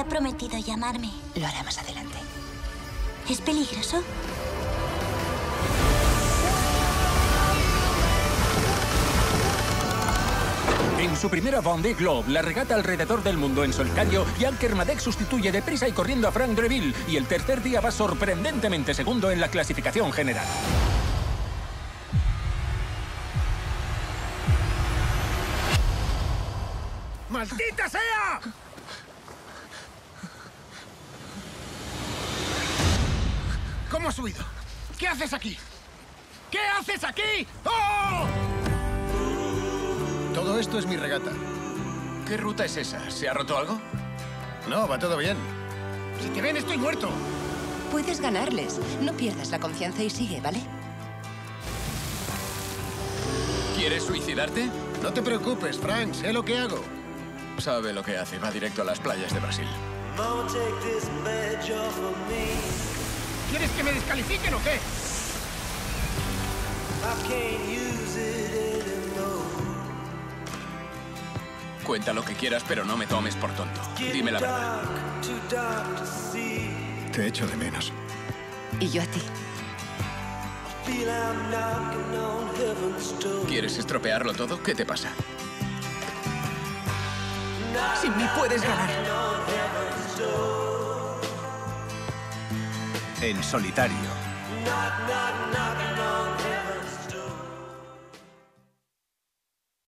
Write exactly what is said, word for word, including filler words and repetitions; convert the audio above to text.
ha prometido llamarme. Lo hará más adelante. ¿Es peligroso? En su primera Vendée Globe, la regata alrededor del mundo en solitario, Jan Kermadec sustituye deprisa y corriendo a Frank Dreville, y el tercer día va sorprendentemente segundo en la clasificación general. ¡Maldita sea! ¿Cómo has huido? ¿Qué haces aquí? ¿Qué haces aquí? ¡Oh! Todo esto es mi regata. ¿Qué ruta es esa? ¿Se ha roto algo? No, va todo bien. Si te ven, estoy muerto. Puedes ganarles. No pierdas la confianza y sigue, ¿vale? ¿Quieres suicidarte? No te preocupes, Frank. Sé lo que hago. Sabe lo que hace. Va directo a las playas de Brasil. ¿Quieres que me descalifiquen o qué? Cuenta lo que quieras, pero no me tomes por tonto. Dime la verdad. Te echo de menos. Y yo a ti. ¿Quieres estropearlo todo? ¿Qué te pasa? Sin mí puedes ganar. En solitario. Knock, knock, knocking on